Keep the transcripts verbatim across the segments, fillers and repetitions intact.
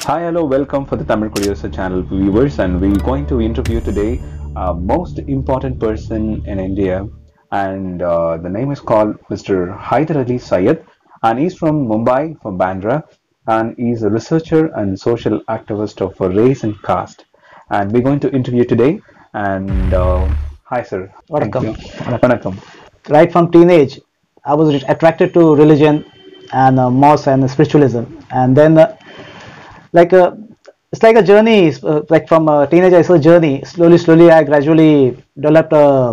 Hi, hello, welcome for the Tamil Curiosity channel viewers, and we're going to interview today a most important person in India, and uh, the name is called Mister Hyder Ali Syed, and he's from Mumbai, from Bandra, and he's a researcher and social activist of race and caste, and we're going to interview today. And uh, hi, sir. Thank Vanakkam. you. Vanakkam. Vanakkam. Right from teenage, I was re- attracted to religion and uh, mosque and spiritualism, and then uh, like uh, it's like a journey. Uh, like from a teenager, it's a journey. Slowly, slowly, I gradually developed uh,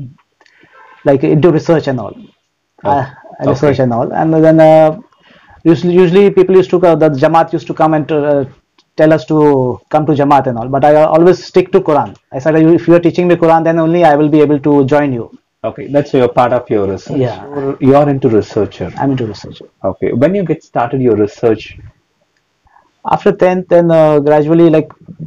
like into research and all. Oh, Uh, research okay. and all, and then uh, usually, usually people used to uh, the Jamaat used to come and uh, tell us to come to Jamaat and all. But I always stick to Quran. I said, if you are teaching me Quran, then only I will be able to join you. Okay, that's your part of your research. Yeah. You're, you're into researcher. I'm into research. Okay, when you get started your research. After tenth, then uh, gradually like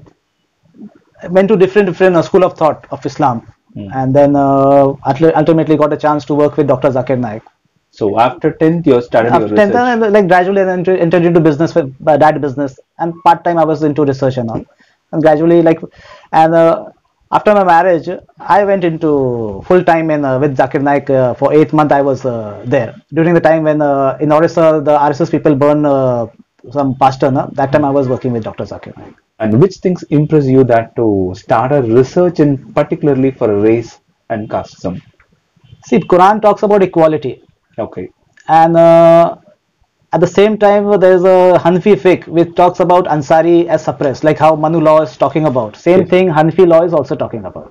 I went to different different uh, school of thought of Islam, Hmm. and then uh, ulti- ultimately got a chance to work with Doctor Zakir Naik. So after tenth, you started your After tenth, research. then I, like gradually I entered, entered into business with uh, dad business, and part time I was into research and all, and gradually like, and uh, after my marriage, I went into full time in uh, with Zakir Naik uh, for eight month. I was uh, there during the time when uh, in Orissa the R S S people burn uh, some pastor. No? That time I was working with Doctor Zakir Naik. And which things impress you that to start a research in particularly for race and casteism? See, Quran talks about equality, Okay. and uh, at the same time there is a Hanfi fiqh which talks about Ansari as suppressed, like how Manu law is talking about. Same Yes. thing Hanfi law is also talking about.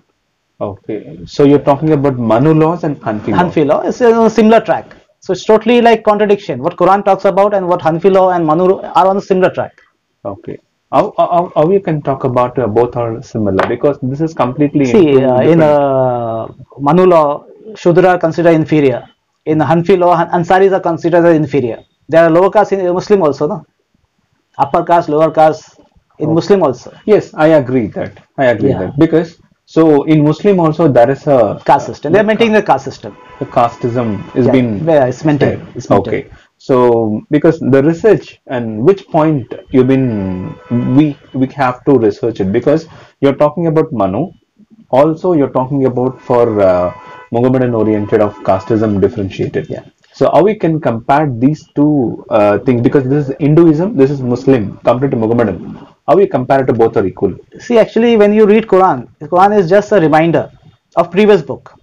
Okay. So you're talking about Manu laws and Hanfi law. Hanfi law is a similar track, so it's totally like contradiction. What Quran talks about and what Hanfi law and Manu are on a similar track. Okay. How, how, how you can talk about uh, both are similar because this is completely See, into uh, in different. uh, Manu law, Shudra are considered inferior. In Hanfi law, Han- Ansaris are considered as inferior. There are lower caste in Muslim also, no? Upper caste, lower caste in Okay. Muslim also. Yes, I agree that. I agree Yeah, that because so in Muslim also there is a caste system. They are maintaining the caste system. the casteism is Yeah, been yeah, it's maintained. said. It's maintained. Okay. So because the research and which point you've been we we have to research it because you're talking about Manu, also you're talking about for uh, Mohammedan oriented of casteism differentiated. Yeah. So how we can compare these two uh, things because this is Hinduism, this is Muslim compared to Mohammedan. How we compare it to both are equal? See, actually, when you read Quran, the Quran is just a reminder of previous book,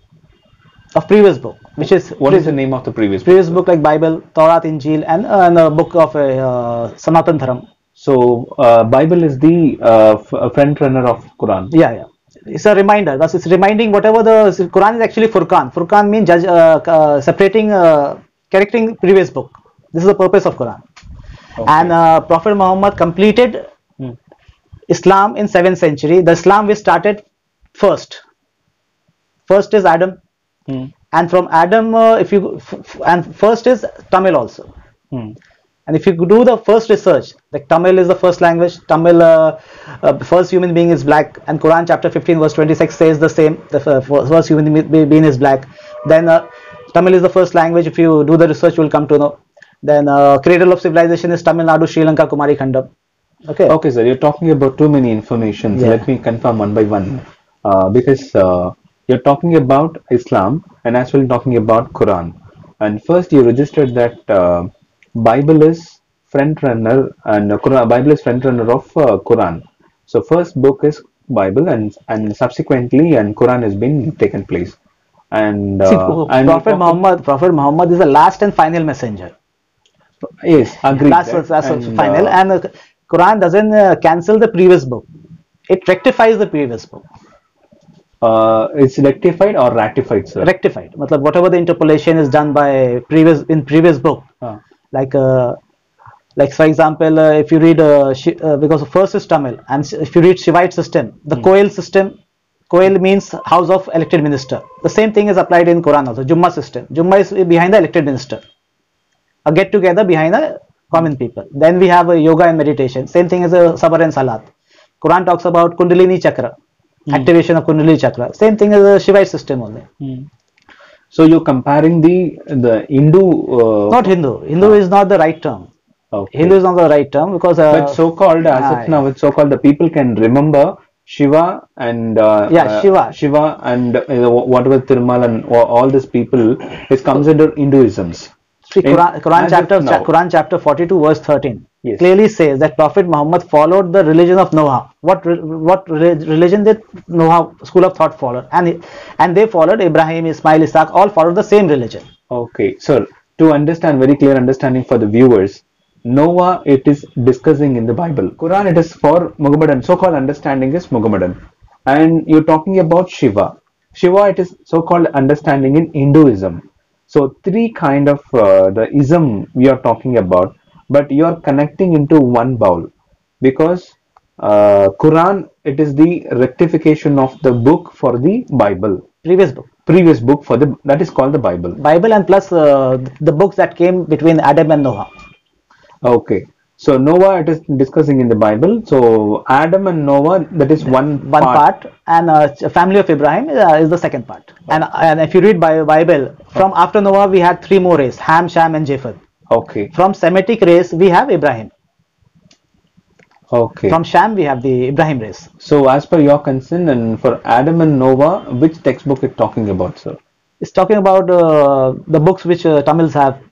of previous book, which is What is the name of the previous book? previous book like Bible, Torah, Injil, and, uh, and a book of uh, uh, Sanatan Dharam. So uh, Bible is the uh, f- front runner of Quran. Yeah, yeah. It's a reminder. Thus, it's reminding whatever the Quran is actually Furqan. Furqan means judge, uh, uh, separating, uh, correcting previous book. This is the purpose of Quran. Okay. And uh, Prophet Muhammad completed Hmm. Islam in seventh century. The Islam we started first. First is Adam, Hmm. and from Adam, uh, if you f- f- and first is Tamil also. Hmm. And if you do the first research, like Tamil is the first language, Tamil uh, uh, first human being is black, and Quran chapter fifteen verse twenty-six says the same. The f- first human be- being is black. Then uh, Tamil is the first language. If you do the research, you will come to know. Then uh, cradle of civilization is Tamil Nadu, Sri Lanka, Kumari Khandam. Okay. Okay, sir, you're talking about too many informations. Yeah. Let me confirm one by one. Uh, because uh, you're talking about Islam and as well talking about Quran. And first you registered that uh, Bible is front runner and uh, Quran, Bible is front runner of uh, Quran. So first book is Bible and and subsequently and Quran has been taken place. And See, uh, and you Prophet talk ab- Muhammad, Prophet Muhammad is the last and final messenger. yes, agree Last that. was last was And, final, uh, and uh, Quran doesn't uh, cancel the previous book. It rectifies the previous book. uh, it's rectified or ratified, sir. Rectified. Matlab, whatever the interpolation is done by previous in previous book, Uh, like uh, like for example, uh, if you read uh, Shi- uh, because first is Tamil, and s- if you read Shivite system, the Hmm. Koil system, Koil means house of elected minister. The same thing is applied in Quran also. Jumma system. Jumma is behind the elected minister. A get together behind the common people. Then we have a yoga and meditation. Same thing as a Sabar and Salat. Quran talks about Kundalini Chakra, Hmm. activation of Kundalini Chakra. Same thing as a Shivite system only. hmm. So you're comparing the the Hindu. Uh, Not Hindu. Hindu Ah. is not the right term. Okay. Hindu is not the right term because uh, But so-called, as ah, of now, it's so-called the people can remember Shiva and uh, yeah, uh, Shiva. Shiva and uh, whatever Tirumal and all all these people, it comes under Hinduisms. See, In, Quran, Quran as chapter of now, Quran chapter forty-two verse thirteen yes. clearly says that Prophet Muhammad followed the religion of Noah. What re, what re, religion did Noah school of thought follow? And he, and they followed Ibrahim, Ismail, Isaac, all followed the same religion. Okay, sir. To understand, very clear understanding for the viewers, Noah it is discussing in the Bible. Quran it is for Muhammadan. So-called understanding is Muhammadan, and you're talking about Shiva. Shiva it is so-called understanding in Hinduism. So three kind of uh, the ism we are talking about, but you are connecting into one bowl because uh, Quran it is the rectification of the book for the Bible, Previous book, previous book for the that is called the Bible. Bible, and plus uh, the books that came between Adam and Noah. Okay. So Noah it is discussing in the Bible. So Adam and Noah that is one One part. part, and uh, family of Ibrahim uh, is the second part. And and if you read Bi- Bible, from after Noah we had three more races: Ham, Shem, and Japheth. Okay. From Semitic race we have Ibrahim. Okay. From Shem we have the Ibrahim race. So as per your concern and for Adam and Noah, which textbook it talking about, sir? It's talking about uh, the books which uh, Tamils have,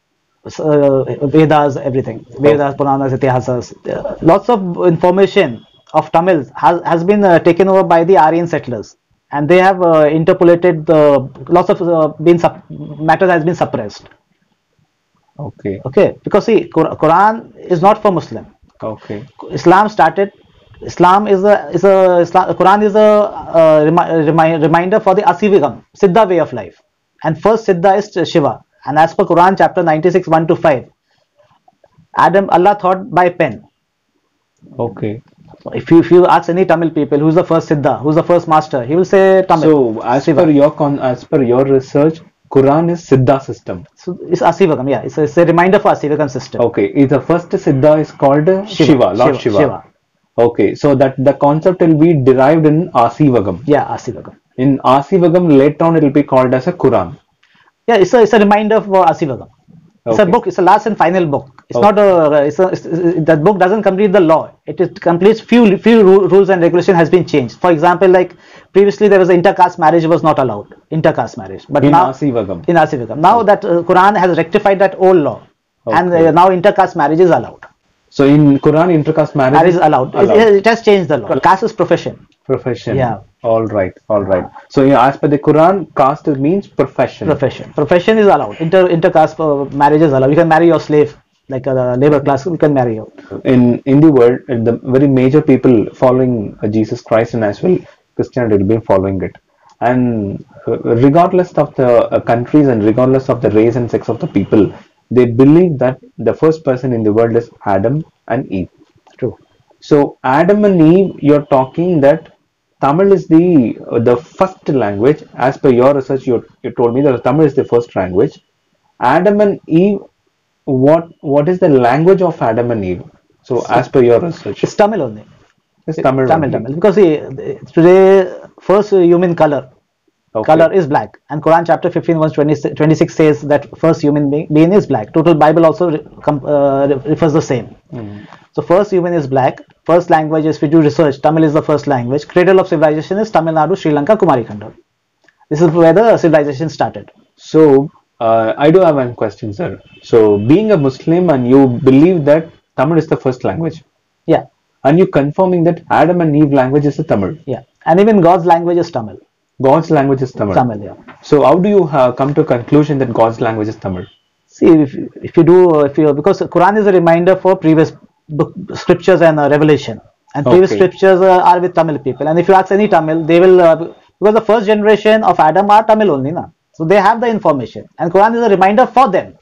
uh, Vedas, everything, Vedas, Puranas, Itihasas. Uh, lots of information of Tamils has, has been uh, taken over by the Aryan settlers, and they have uh, interpolated the lots of uh, been matter has been suppressed. Okay. Okay, because see, Qur- Quran is not for Muslim. Okay. Islam started. Islam is a is a Islam, Quran is a uh, remi, remi, reminder for the Aasevagam, Siddha way of life, and first Siddha is Shiva. And as per Quran chapter ninety-six one to five, Adam Allah thought by pen. Okay. If you if you ask any Tamil people who's the first Siddha, who's the first master, he will say Tamil. So as Siva. per your con as per your research, Quran is Siddha system. So it's Aasevagam, yeah, it's a, it's a reminder for Aasevagam system. Okay. Is the first Siddha is called Shiva, Shiva, Lord Shiva, Shiva. Shiva. Okay. So that the concept will be derived in Aasevagam. Yeah, Aasevagam. In Aasevagam later on it will be called as a Quran. Yeah, it's a it's a reminder for Aasevagam. It's Okay. a book. It's a last and final book. It's Okay. not a. It's a. It's, it's, that book doesn't complete the law. It is completes few few ru- rules and regulation has been changed. For example, like previously there was intercaste marriage was not allowed. Intercaste marriage, but In now Aasevagam. in Aasevagam. Now that uh, Quran has rectified that old law, and Okay. uh, now intercaste marriage is allowed. So in Quran, intercaste marriage Marriage is allowed. It, allowed. it has changed the law. Caste is profession. Profession. Yeah. All right. All right. So yeah, as per the Quran, caste means profession. Profession. Profession is allowed. Inter intercaste uh, marriage is allowed. You can marry your slave, like a labor class. You can marry you. In in the world, the very major people following uh, Jesus Christ and as well Christianity will be following it. And uh, regardless of the uh, countries and regardless of the race and sex of the people, they believe that the first person in the world is Adam and Eve. True. So Adam and Eve, you're talking that Tamil is the uh, the first language. As per your research, you you told me that Tamil is the first language. Adam and Eve, what what is the language of Adam and Eve? So as per your research, It's Tamil only. it's Tamil. Tamil, only. Tamil. Because see, today, first human color, Okay. color is black, and Quran chapter fifteen verse twenty-six says that first human being, being is black. Total Bible also re, com, uh, refers the same. Mm. So first human is black. First language is, if you do research, Tamil is the first language. Cradle of civilization is Tamil Nadu, Sri Lanka, Kumari Khandam. This is where the civilization started. So uh, I do have one question, sir. So being a Muslim and you believe that Tamil is the first language, Yeah, and you confirming that Adam and Eve language is the Tamil. yeah, and even God's language is Tamil. God's language is Tamil. Tamil, yeah. So how do you uh, come to a conclusion that God's language is Tamil? See, if you, if you do, if you because Quran is a reminder for previous book, scriptures and uh, revelation, and previous Okay. scriptures uh, are with Tamil people. And if you ask any Tamil, they will uh, because the first generation of Adam are Tamil only, na. So they have the information, and Quran is a reminder for them.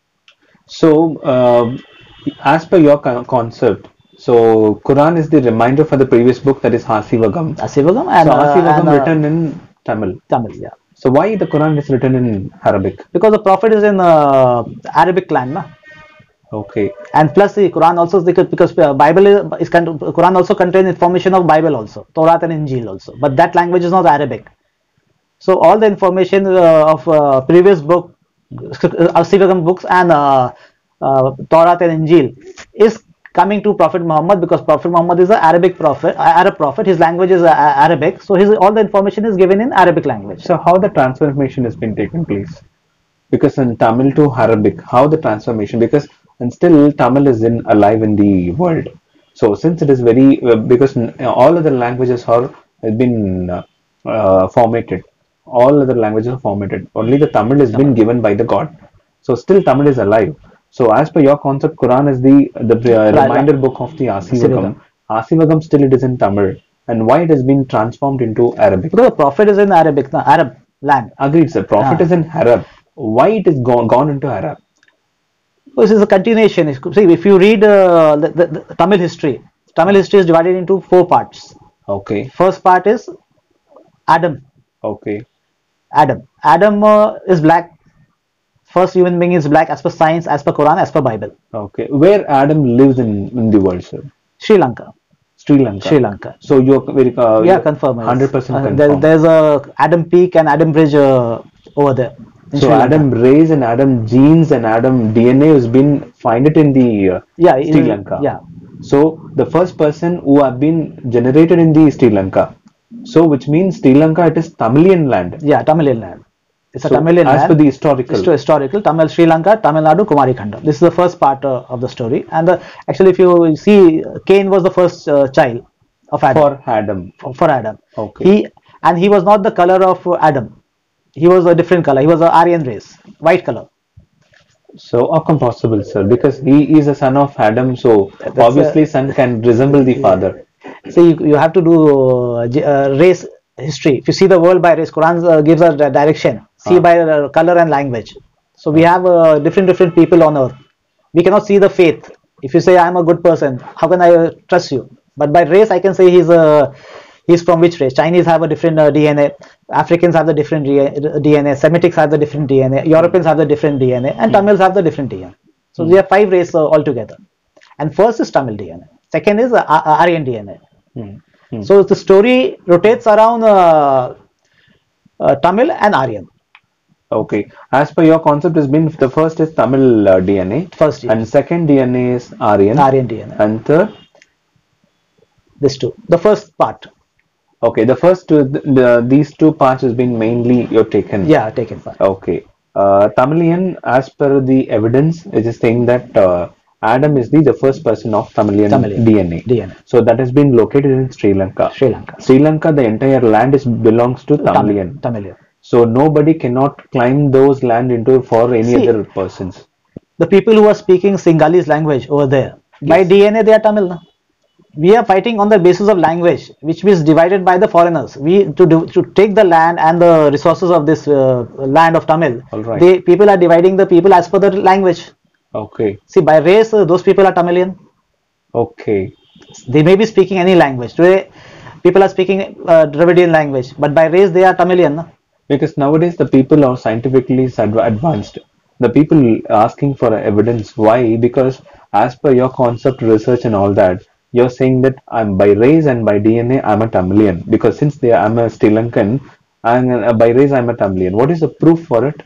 So uh, as per your con- concept, so Quran is the reminder for the previous book that is Aasevagam. Aasevagam and, So uh, Aasevagam and uh, written in Tamil. Tamil, yeah. So why the Quran is written in Arabic? Because the Prophet is in uh, Arabic land, na. Okay. And plus the Quran also is because, because uh, Bible is, is Quran also contains information of Bible also, Torah and Injil also, but that language is not Arabic. So all the information uh, of uh, previous book, Aasevagam books and uh, uh, Torah and Injil is coming to Prophet Muhammad, because Prophet Muhammad is an Arabic prophet, uh, Arab prophet. His language is uh, Arabic, so his all the information is given in Arabic language. So how the transformation has been taken place? Because in Tamil to Arabic, how the transformation? Because and still Tamil is in alive in the world. So since it is very uh, because n- all other languages are have been uh, uh, formatted. All other languages are formatted. Only the Tamil has been given by the God. So still Tamil is alive. So as per your concept, Quran is the the uh, Right, reminder book of the Aasevagam. Aasevagam. Aasevagam still it is in Tamil. And why it has been transformed into Arabic? Because the prophet is in Arabic, no, Arab land. Agreed, sir. Prophet Ah. is in Arab. Why it is gone, gone into Arab? This is a continuation. See, if you read uh, the, the, the Tamil history, Tamil history is divided into four parts. Okay, First part is Adam. okay, Adam. Adam uh, is black. First human being is black as per science, as per Quran, as per Bible. okay. Where Adam lives in, in the world, sir? Sri Lanka. Sri Lanka. Sri Lanka. So you're very uh, Yeah, confirm. one hundred percent Uh, there, confirm. there's a Adam Peak and Adam Bridge uh, over there. in So Sri Lanka. Adam rays and Adam genes and Adam D N A has been find it in the uh, Yeah, Sri in- Lanka. yeah. So the first person who have been generated in the Sri Lanka. So which means Sri Lanka it is Tamilian land. Yeah, Tamilian land. It's a So Tamilian as land. per the historical. Histo- historical Tamil Sri Lanka, Tamil Nadu, Kumari Khandam. This is the first part uh, of the story. And the, actually, if you see, Cain was the first uh, child of Adam. For Adam. For, for Adam. Okay. He and he was not the color of uh, Adam. He was a different color. He was a Aryan race, white color. So how come possible, sir? Because he is a son of Adam, so That's obviously a- son can resemble the father. So you, you have to do uh, ge- uh, race history. If you see the world by race, Quran uh, gives us the direction. See Ah. by uh, color and language. So we have uh, different different people on earth. We cannot see the faith. If you say I am a good person, how can I uh, trust you? But by race, I can say he's a he's from which race. Chinese have a different uh, D N A. Africans have the different D N A. Semitics have the different D N A. Europeans have the different D N A, and Tamils have the different D N A. So we have five races uh, altogether. And first is Tamil D N A. Second is uh, Ar- Aryan D N A. Hmm. Hmm. So the story rotates around uh, uh, Tamil and Aryan. Okay. As per your concept has been the first is Tamil uh, D N A. First D N A. And second D N A is Aryan. Aryan D N A. And third, This two. The first part. okay, the first two, the, the, these two parts has been mainly you're taken. Yeah, taken part. Okay. Uh, Tamilian, as per the evidence, it is saying that uh, Adam is the, the first person of Tamilian, Tamilian D N A. D N A. So that has been located in Sri Lanka. Sri Lanka. Sri Lanka, the entire land is belongs to Tamilian. Tamilian. So nobody cannot climb those land into for any See, other persons. The people who are speaking Sinhalese language over there, by Yes. D N A they are Tamil. Na? We are fighting on the basis of language, which is divided by the foreigners. We to do, to take the land and the resources of this uh, land of Tamil. All right. They people are dividing the people as per the language. Okay. See, by race, uh, those people are Tamilian. Okay. They may be speaking any language. Today, people are speaking uh, Dravidian language, but by race they are Tamilian. Na? Because nowadays the people are scientifically adv- advanced. The people asking for evidence. Why? Because as per your concept, research and all that, you're saying that I'm by race and by D N A I'm a Tamilian. Because since they I'm a Sri Lankan, and uh, by race I'm a Tamilian. What is the proof for it?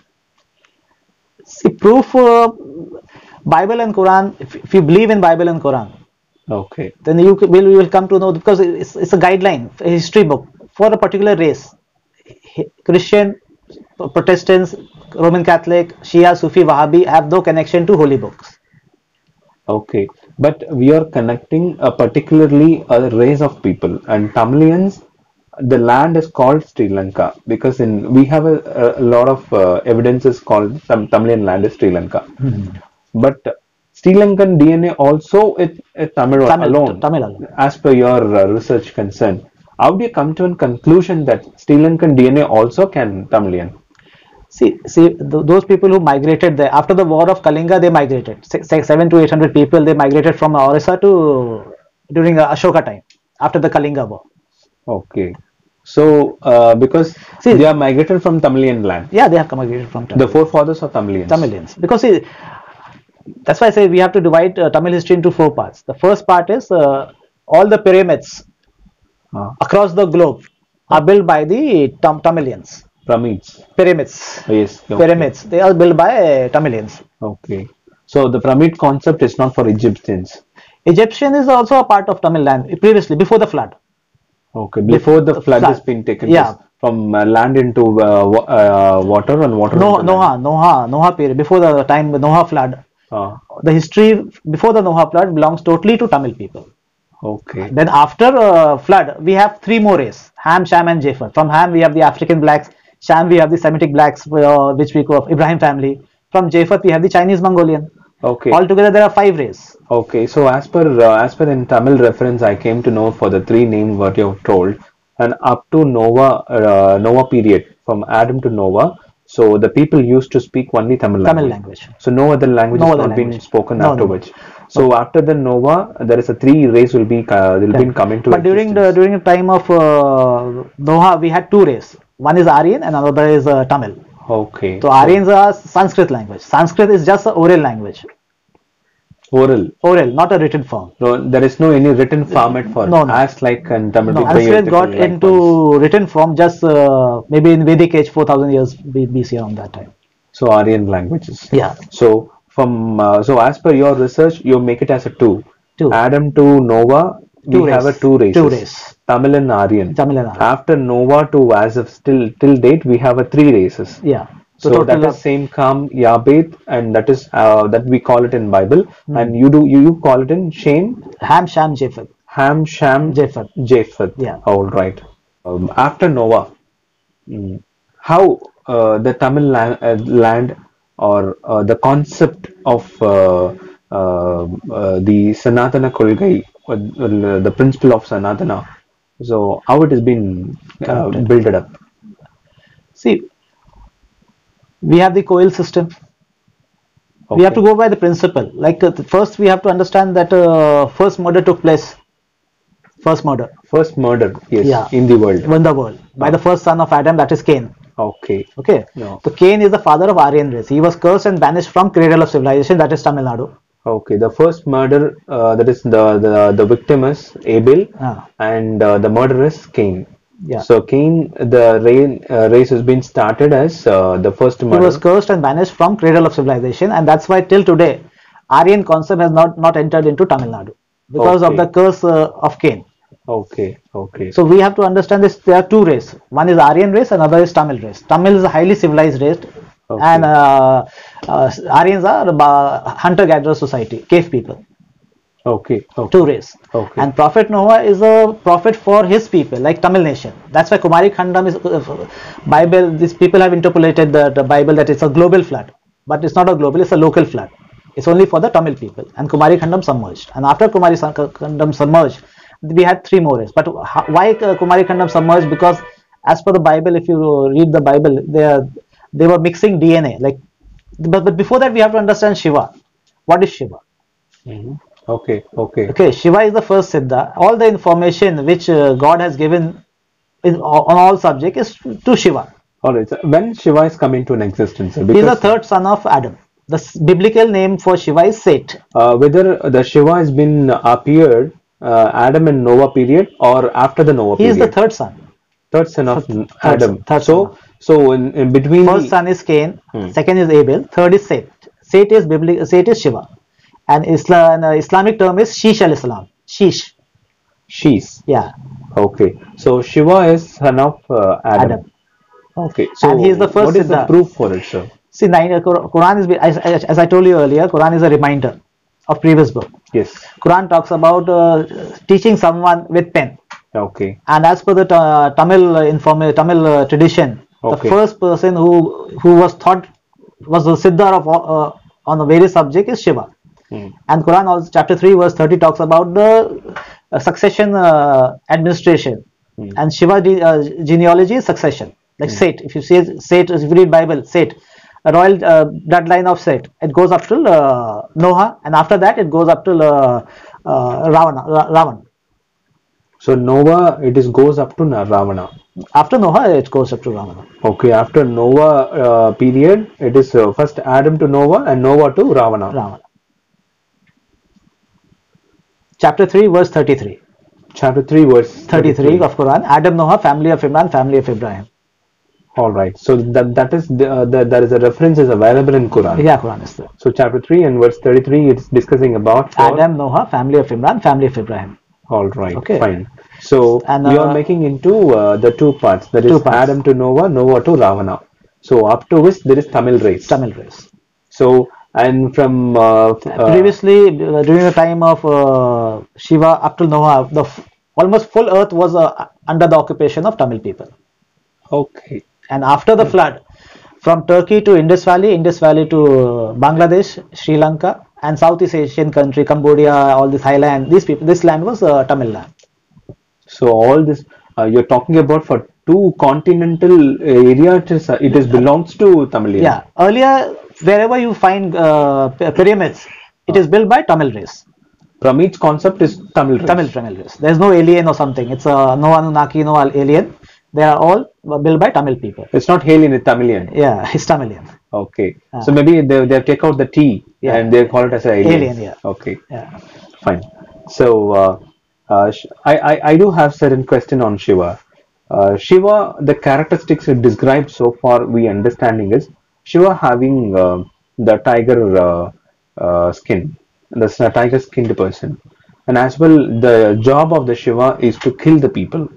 See, proof, uh, Bible and Quran. If, if you believe in Bible and Quran, Okay. then you c- will you will come to know, because it's, it's a guideline, a history book for a particular race. Hi- Christian, Protestants, Roman Catholic, Shia, Sufi, Wahhabi have no connection to holy books. Okay, but we are connecting a particularly a race of people, and Tamilians, the land is called Sri Lanka because in we have a, a lot of uh, evidences called Tam, Tamilian land is Sri Lanka, but Sri Lankan D N A also it, it Tamil, Tamil, alone, Tamil alone. as per your uh, research concern. How do you come to a conclusion that Sri Lankan D N A also can Tamilian? See, see, th- those people who migrated there after the war of Kalinga, they migrated. Six, six, seven to eight hundred people, they migrated from Orissa to during uh, Ashoka time after the Kalinga war. Okay, so uh, because See- they are migrated from Tamilian land, Yeah, they have migrated from Tamil. the forefathers of Tamilians. Tamilians. Because see, that's why I say we have to divide uh, Tamil history into four parts. The first part is uh, all the pyramids Uh, across the globe are built by the Tam- Tamilians. Pyramids. Pyramids. Yes. Okay. Pyramids. They are built by uh, Tamilians. Okay. So the pyramid concept is not for Egyptians. Egyptian is also a part of Tamil land previously, before the flood. Okay, before the The flood has flood. been taken Yeah. place from uh, land into uh, wa- uh, water and water No, into land. Noah, Noah, Noah period, before the time Noah flood. Ah, The history before the Noah flood belongs totally to Tamil people. okay, Then after uh, flood, we have three more races: Ham, Sham, and Japheth. From Ham, we have the African blacks. Sham, we have the Semitic blacks, uh, which we call Ibrahim family. From Japheth, we have the Chinese Mongolian. okay, Altogether, there are five races. okay. So as per uh, as per in Tamil reference, I came to know for the three names what you have told, and up to Noah uh, Noah period from Adam to Noah. So the people used to speak only Tamil Tamil language. language. So no other language No has other not been language. spoken No, no, no. afterwards. So after the Noah, there is a three race will be uh, will be coming to But during the existence. during the time of uh, Noah, we had two races. One is Aryan and another is uh, Tamil. Okay. So Aryans are Sanskrit language. Sanskrit is just an oral language. Oral. Oral, not a written form. No, there is no any written format for No, no. as like in Tamil No, people Sanskrit got likewise. into written form just uh, maybe in Vedic age, four thousand years B C around that time. So Aryan languages. Yeah. So from uh, so as per your research, you make it as a two. Two. Adam to Noah, we Two have race. a two races. Two race. Tamil and Aryan. Tamil and Aryan. After Noah to as of still till date, we have a three races. Yeah. So, So that total is same Kam, Yabeth, and that is uh, that we call it in Bible, Hmm. and you do you, you call it in Shem, Ham, Sham, Japheth. Ham, Sham, Japheth. Japheth. Yeah. All right. Um, after Noah, mm, how uh, the Tamil land, uh, land or uh, the concept of uh, uh, uh, the Sanatana Kolgai, or, uh, the principle of Sanatana, so how it has been uh, Corrupted. built up. See, we have the coil system. We have to Okay. go by the principle. Like uh, first, we have to understand that uh, first murder took place. First murder First murder, yes, Yeah. in the world. in the world by the first son of Adam, that is Cain. Okay. Okay. No. So Cain is the father of Aryan race. He was cursed and banished from cradle of civilization, that is Tamil Nadu. Okay. The first murder, uh, that is the the the victim is Abel, Ah. and uh, the murderer is Cain. Yeah. So Cain, the rain, uh, race has been started as uh, the first He murder. was cursed and banished from cradle of civilization, and that's why till today, Aryan concept has not, not entered into Tamil Nadu because of Okay. the curse uh, of Cain. Okay. Okay. So we have to understand this. There are two races. One is Aryan race, another is Tamil race. Tamil is a highly civilized race, Okay. and uh, uh, Aryans are uh, hunter-gatherer society, cave people. Okay. Okay. Two race. Okay. And Prophet Noah is a prophet for his people, like Tamil nation. That's why Kumari Khandam is uh, Bible. These people have interpolated the, the Bible that it's a global flood, but it's not a global; it's a local flood. It's only for the Tamil people. And Kumari Khandam submerged. And after Kumari Khandam submerged, we had three more races. But how, why uh, Kumari Khandam submerged? Because as per the Bible, if you read the Bible, they are they were mixing D N A. Like, but, but before that, we have to understand Shiva. What is Shiva? Mhm. Okay. Okay. Okay, Shiva is the first Siddha. All the information which uh, God has given in, on all subject is to Shiva. All right. So when Shiva is coming to an existence, sir, He is the because third son of Adam. The s- biblical name for Shiva is Set. uh, whether the Shiva has been appeared uh, Adam and Noah period or after the Noah He period. is the third son. Third son of Third- Adam. third so son. so in, in between First the, son is Cain. Hmm. Second is Abel. Third is Set. Set is biblical. Set is Shiva. And Islam, uh, Islamic term is Shish al Islam. Shish. she's Yeah. okay. So Shiva is son of uh, Adam. Adam. Okay. So And he is the first what is the Siddha. proof for it, sir? See, nine, uh, Qur- Quran is, as, as as I told you earlier, Quran is a reminder of previous book. Yes. Quran talks about uh, teaching someone with pen. Okay. And as per the uh, Tamil uh, inform Tamil uh, tradition, Okay. the first person who who was thought was the Siddhar of uh, on the various subject is Shiva. Hmm. And Quran also chapter three verse thirty talks about the uh, succession uh, administration. Hmm. And Shiva de- uh, genealogy is succession. Like Set, if you see Set, if you read Bible, Set, a royal uh, bloodline of Set, it goes up till uh, Noah, and after that it goes up till uh, uh, Ravana, Ra- Ravan. So Noah, it is goes up to Na- Ravana. After Noah, it goes up to Ravana. Okay. After Noah uh, period, it is uh, first Adam to Noah and Noah to Ravana. Ravana. Chapter three, verse thirty-three. Chapter three, verse thirty-three of Quran. Adam, Noah, family of Imran, family of Ibrahim. All right. So that that is the, uh, the there is a reference is available in Quran. Yeah, Quran is there. So chapter three and verse thirty-three, it's discussing about for, Adam, Noah, family of Imran, family of Ibrahim. all right, Okay. fine. So And, we are uh, making into uh, the two parts. That is Two parts. Adam to Noah, Noah to Ravana. So up to which there is Tamil race. Tamil race. So and from uh, f- uh, Previously, uh, during the time of uh, Shiva up to Noah, the f- almost full earth was uh, under the occupation of Tamil people. okay, And after the flood, from Turkey to Indus Valley, Indus Valley to uh, Bangladesh, Sri Lanka, and Southeast Asian country, Cambodia, all this highland, these people, this land was uh, Tamil land. so all this uh, you're talking about for two continental area. It is uh, it is belongs to Tamilian. Yeah, earlier wherever you find uh, p- pyramids, it is built by Tamil race. From each concept is Tamil race. Tamil Tamil race. There is no alien or something. It's uh, no Anunnaki, no alien. They are all built by Tamil people. It's not Halian, it's Tamilian. Yeah, it's Tamilian. Okay. Ah. So maybe they they take out the T Yeah. and they call it as a alien. Alien, yeah. Okay. Yeah. Fine. So uh, uh, sh- I, I I do have certain question on Shiva. Uh, Shiva, the characteristics it described so far, we understanding is Shiva having uh, the tiger uh, uh, skin, the s- tiger skinned person, and as well the job of the Shiva is to kill the people.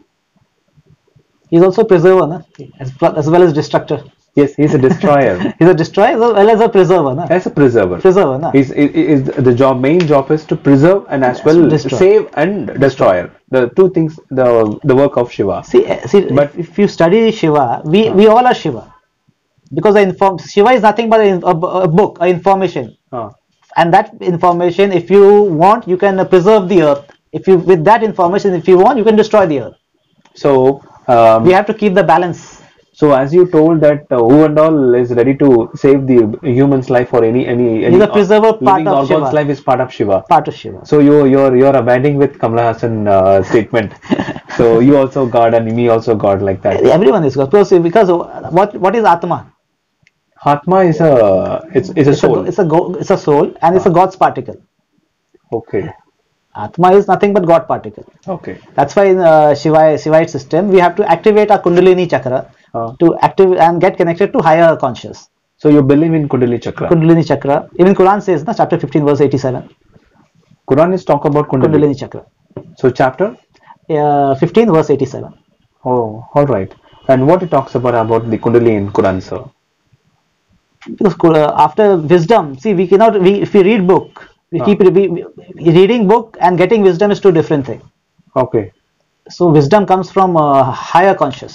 He's also preserver, na? As, as well as destructor. Yes, he's a destroyer. He's a destroyer as well as a preserver, na? As a preserver. Preserver, na? Is, is, is the job main job is to preserve and as Yes, well destroy. save and destroyer. The two things, the the work of Shiva. See, uh, see, But- if, if you study Shiva, we we all are Shiva, because the inform Shiva is nothing but a, a, a book, a information, Ah, and that information, if you want, you can uh, preserve the earth. If you with that information, if you want, you can destroy the earth. so um, We have to keep the balance. so as you told that uh, who and all is ready to save the human's life or any any any He's a preserver uh, part living of organ's Shiva. life is part of Shiva. Part of Shiva. So you you're you're abiding with Kamala Hassan uh, statement. So you also God and me also God like that. Everyone is God. Because because what what is Atma? Atma is a it's it's a It's a, soul. it's a go, it's a soul, and it's a God's particle. Okay. Atma is nothing but God particle. Okay. That's why in uh, Shiva Shivite system, we have to activate our Kundalini chakra Uh, to active and get connected to higher conscious. so you believe in Kundalini Chakra. Kundalini chakra. Even Quran says, na, chapter fifteen, verse eighty-seven. Quran is talk about Kundalini. Kundalini chakra. So chapter. Uh, fifteen, verse eighty-seven. Oh, all right. And what it talks about about the Kundalini in Quran, sir? Because uh, after wisdom, see, we cannot. We if we read book, we Ah. keep we, we, reading book and getting wisdom is two different things. Okay. So wisdom comes from uh, higher conscious.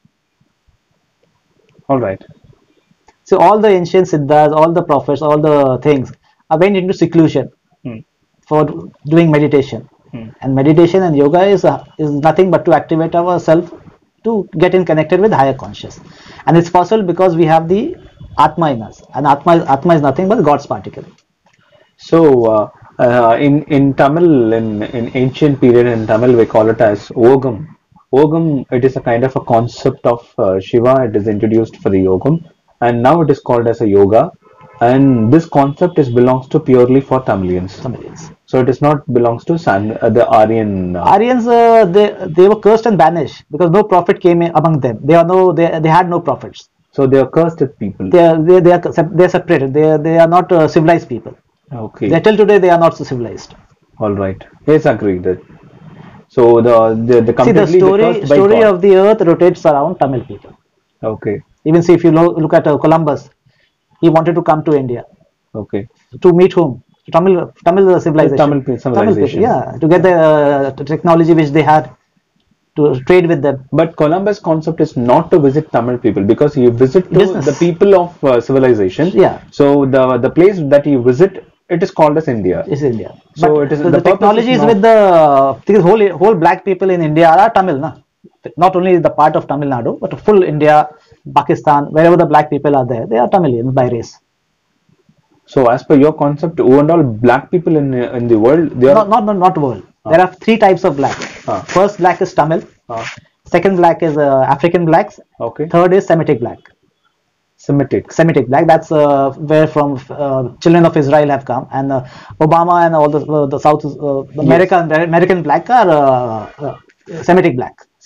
All right. So all the ancient siddhas, all the prophets, all the things are went into seclusion Hmm. for doing meditation. Hmm. And meditation and yoga is uh, is nothing but to activate ourselves to get in connected with higher conscious. And it's possible because we have the Atma in us. And Atma, Atma is nothing but God's particle. So uh, uh, in in Tamil in in ancient period in Tamil we call it as Ogam. Ogam, it is a kind of a concept of uh, Shiva. It is introduced for the Yogam, and now it is called as a yoga. And this concept is belongs to purely for Tamilians. Tamilians. So it is not belongs to San, uh, the Aryan. Uh, Aryans, uh, they they were cursed and banished because no prophet came in among them. They are no they, they had no prophets. so they are cursed people. They are they, they are they are separated. They are, they are not uh, civilized people. Okay. They till today they are not so civilized. All right. Yes, agreed. So the the, the See, the completely story cursed by story God. of the earth rotates around Tamil people. Okay. Even see if you lo- look at uh, Columbus, he wanted to come to India Okay. to meet whom? Tamil Tamil civilization. Tamil pe- civilization. people, yeah, to get the uh, technology which they had to trade with them. But Columbus concept is not to visit Tamil people because you visit to Business. the people of uh, civilization. Yeah. So the the place that you visit, it is called as India. Is India. So But it is- the, the the purpose technology is is not- with the because whole whole black people in India are Tamil, na? Not only the part of Tamil Nadu, but full India, Pakistan, wherever the black people are there, they are Tamilians by race. So as per your concept, who and all black people in in the world, they are Not not not, not world. There are three types of black. Ah. First black is Tamil. uh, Second black is uh, African blacks. okay. Third is Semitic black. Semitic. Semitic black. That's uh, where from uh, children of Israel have come, and uh, Obama and all the uh, the South uh, American American black are uh, uh, Semitic black.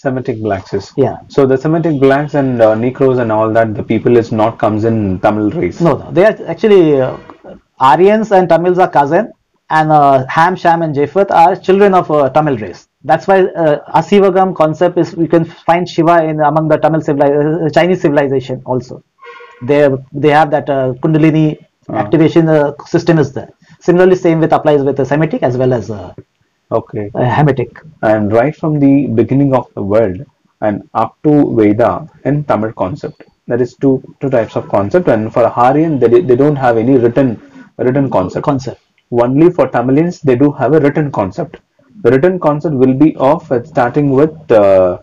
Semitic blacks is. Yeah. So the Semitic blacks and uh, Negroes and all that, the people is not comes in Tamil race. No, no, they are actually uh, Aryans and Tamils are cousin, and uh, Ham, Sham, and Japheth are children of uh, Tamil race. That's why uh, Aasevagam concept is we can find Shiva in among the Tamil civili- uh, Chinese civilization also. They they have that uh, Kundalini Ah. activation uh, system is there. Similarly, same with applies with the Semitic as well as uh, Okay. uh, Hamitic. And right from the beginning of the world and up to Veda and Tamil concept. That is two two types of concept. And for Aryan, they, they don't have any written written concept. Concept. Only for Tamilians, they do have a written concept. The written concept will be of uh, starting with uh,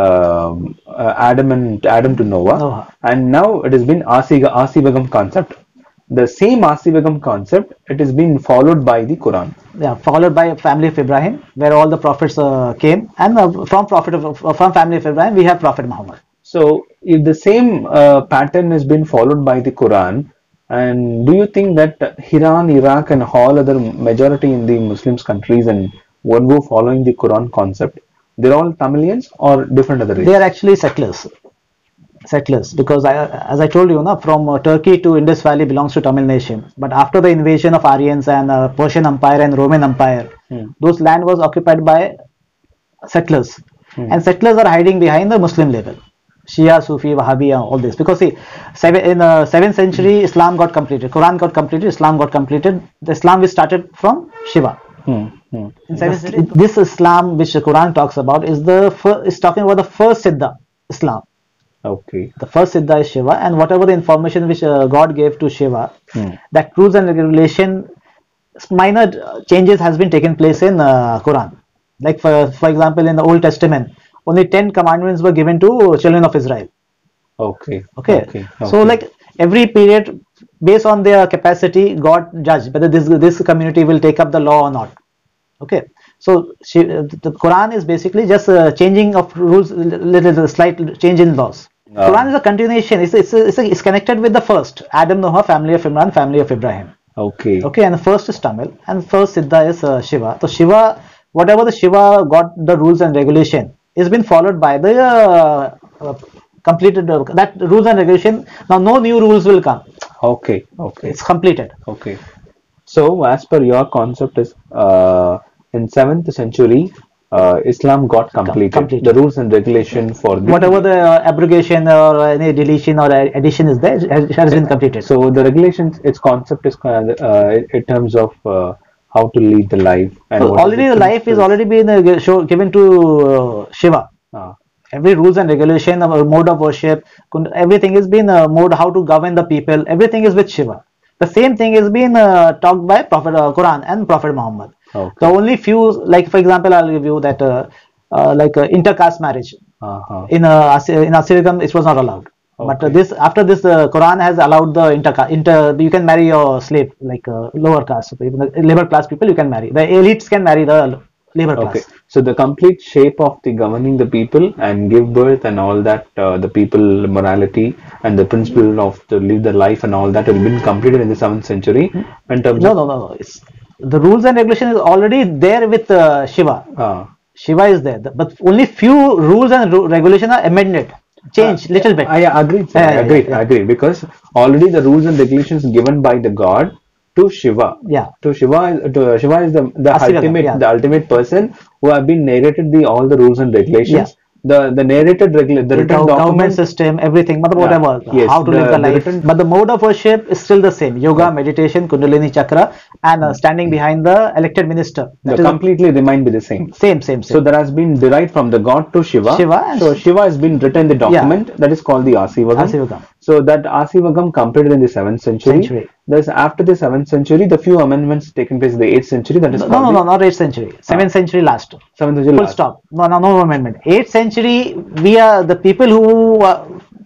um, uh, Adam and Adam to Noah, Noah. and now it has been Asiga Asivagam concept. The same Asivagam concept, it has been followed by the Quran. Yeah, followed by family of Ibrahim, where all the prophets uh, came, and uh, from prophet of, uh, from family of Ibrahim, we have Prophet Muhammad. So, if the same uh, pattern has been followed by the Quran, and do you think that Iran, Iraq, and all other majority in the Muslims countries and one who following the Quran concept, they're all Tamilians or different other races? They are actually settlers. Settlers, because I, as I told you, no, from uh, Turkey to Indus Valley belongs to Tamil nation. But after the invasion of Aryans and uh, Persian Empire and Roman Empire, Hmm. those land was occupied by settlers, Hmm. and settlers are hiding behind the Muslim label. Shia, Sufi, Wahhabi, and all this. Because see, seven, in the seventh century, Islam got completed, Quran got completed, Islam got completed. The Islam we started from Shiva. Hmm. Hmm. In seventh century, this Islam which the Quran talks about is the fir- is talking about the first Siddha Islam. Okay. The first Siddha is Shiva, and whatever the information which uh, God gave to Shiva, Hmm. that rules and regulation, minor uh, changes has been taken place in uh, Quran. Like for for example, in the Old Testament, only ten commandments were given to children of Israel. Okay. Okay. Okay. So Okay. like every period, based on their capacity, God judged whether this this community will take up the law or not. Okay. So she, uh, the Quran is basically just uh, changing of rules, little, little slight change in laws. Ah. Quran is a continuation. It's it's, it's, it's connected with the first Adam, Noah, family of Imran, family of Ibrahim. Okay. Okay, and the first is Tamil, and first Siddha is uh, Shiva. So Shiva, whatever the Shiva got the rules and regulation, is been followed by the uh, uh, completed uh, that rules and regulation. Now no new rules will come. Okay. Okay. It's completed. Okay. So, as per your concept is, uh, in seventh century, uh, Islam got completed. completed. The rules and regulation for the, Whatever the uh, abrogation or any deletion or uh, addition is there, it has, it has been completed. So the regulations, its concept is kind of, uh, in terms of uh, how to lead the life. And So what is already the life is principles. already been uh, gi- show, given to uh, Shiva. Ah, Every rules and regulation, uh, mode of worship, kun- everything is been uh, mode how to govern the people. Everything is with Shiva. The same thing is been uh, talked by Prophet uh, Quran and Prophet Muhammad. okay. The only few, like for example, I'll give you that uh, uh, like uh, intercaste marriage Uh-huh. in uh, As- in Aasevagam it was not allowed. But uh, Okay. this after this uh, Quran has allowed the inter inter you can marry your slave like uh, lower caste, so even the labor class people you can marry. The elites can marry the labor class. Okay. So the complete shape of the governing the people and give birth and all that, uh, the people morality and the principle of to live the life and all that have been completed in the seventh century. In terms No, of no, no, no. It's, the rules and regulation is already there with uh, Shiva. ah, Shiva is there, but only few rules and ru- regulation are amended, changed little bit. I agree. Sir, Yeah, I yeah, agree. yeah, yeah. I agree because already the rules and regulations given by the God to Shiva. Yeah. To Shiva, is- to Shiva is the the Aasevagam, ultimate yeah. the ultimate person who have been narrated the all the rules and regulations. Yeah. The the narrated regula- the The written gov- government document. system, everything, matlab Yeah, whatever, yes, how to the- live the the life. written- But the mode of worship is still the same: yoga, meditation, Kundalini chakra, and uh, standing behind the elected minister. The That is completely remain be the same. same, same, same. So that has been derived from the God to Shiva. Shiva and- So Shiva has been written the document that is called the Aasevagam. Aasevagam. So that Aasevagam completed in the seventh century. Century. Thus after the seventh century, the few amendments taken place in the eighth century. That is No, called no, the no, not eighth century. Seventh century last. seventh century. Full last. stop. No, no, no amendment. Eighth century, we are the people who uh,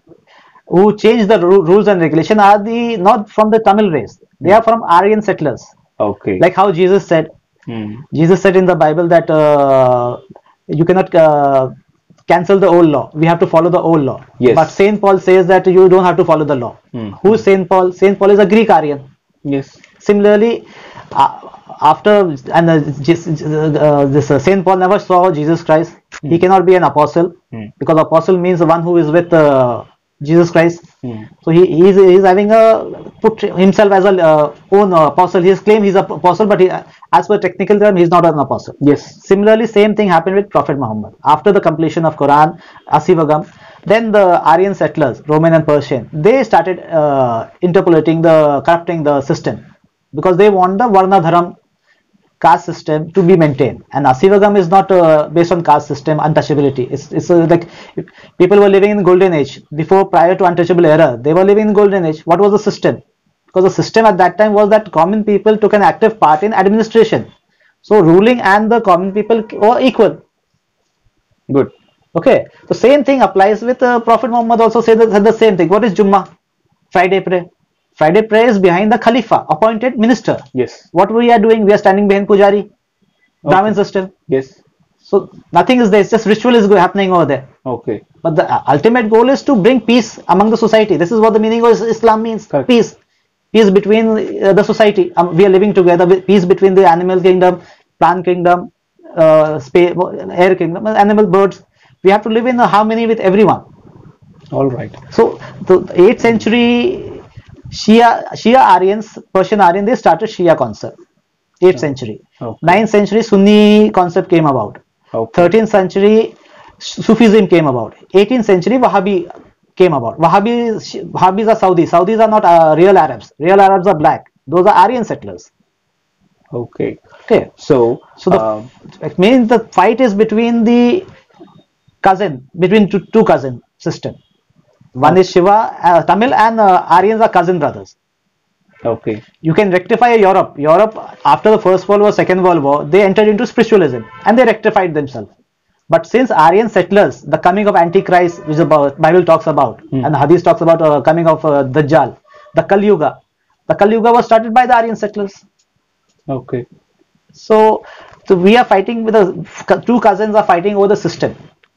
who changed the ru- rules and regulation are the not from the Tamil race. They are from Aryan settlers. Okay. Like how Jesus said. Hmm. Jesus said in the Bible that uh, you cannot uh, cancel the old law. We have to follow the old law. Yes. But Saint Paul says that you don't have to follow the law. Hmm. Who is Saint Paul? Saint Paul is a Greek Aryan. Yes. Similarly, uh, after and uh, just, uh, this uh, Saint Paul never saw Jesus Christ. He cannot be an apostle Mm. because apostle means the one who is with uh, Jesus Christ. Mm. So he he is, he is having a put himself as a uh, own uh, apostle. He has claimed he's a apostle, but he, as per technical term, he is not an apostle. Yes. Similarly, same thing happened with Prophet Muhammad. After the completion of Quran, Aasevagam, then the Aryan settlers, Roman and Persian, they started uh, interpolating the corrupting the system because they want the Varna Dharam caste system to be maintained. And Aasevagam is not uh, based on caste system untouchability. It's it's uh, like people were living in golden age before prior to untouchable era. They were living in golden age. What was the system? Because the system at that time was that common people took an active part in administration. So ruling and the common people were equal. Good. Okay. The same thing applies with uh, Prophet Muhammad also said the, said the same thing. What is Jummah? Friday prayer. Friday prayer is behind the Khalifa, appointed minister. Yes. What we are doing, we are standing behind Pujari, Brahmin system. Yes. So nothing is there, it's just ritual is happening over there. Okay. But the uh, ultimate goal is to bring peace among the society. This is what the meaning of Islam means. Correct. Peace. Peace between uh, the society. Um, we are living together. With peace between the animal kingdom, plant kingdom, uh, space, air kingdom, animal, birds. We have to live in harmony with everyone. All right. So the eighth century Shia, Shia Aryans, Persian Aryan, they started Shia concept. eighth century. Okay. ninth century Sunni concept came about. Okay. thirteenth century Sufism came about. eighteenth century Wahhabi came about. Wahhabis, Wahhabis are Saudi. Saudis are not uh, real Arabs. Real Arabs are black. Those are Aryan settlers. Okay. Okay. So, So the um, it means the fight is between the cousin, between two, two cousin system. One is Siva, uh, Tamil, and uh, Aryans are cousin brothers. okay. You can rectify Europe. Europe, after the First World War, Second World War, they entered into spiritualism and they rectified themselves. But since Aryan settlers, the coming of Antichrist, which the Bible talks about, Hmm. and the Hadith talks about uh, coming of uh, Dajjal, the Kali Yuga, the Kali Yuga was started by the Aryan settlers. Okay. So, so we are fighting with the two cousins are fighting over the system.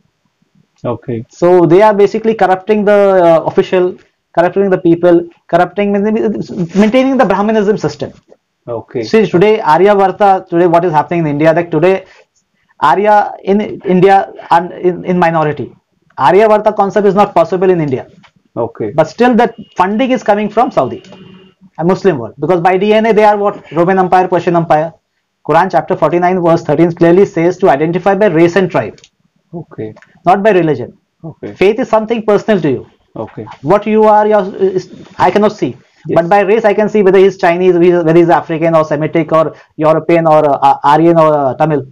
Okay. So they are basically corrupting the uh, official, corrupting the people, corrupting, maintaining the Brahmanism system. Okay. See today Arya Varta, today what is happening in India, like today Arya in India and in, in minority. Arya Varta concept is not possible in India. Okay. But still that funding is coming from Saudi, a Muslim world. Because by D N A they are what? Roman Empire, Persian Empire. Quran chapter forty-nine verse thirteen clearly says to identify by race and tribe. Okay. Not by religion. Okay. Faith is something personal to you. Okay. What you are, your, is, I cannot see. Yes. But by race, I can see whether he's Chinese, whether he's African or Semitic or European or uh, Aryan or uh, Tamil.